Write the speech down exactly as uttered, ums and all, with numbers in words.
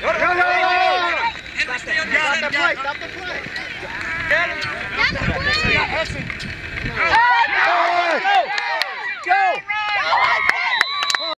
Go, go, go, go! Stop the play, stop the play. Get him. Stop the play.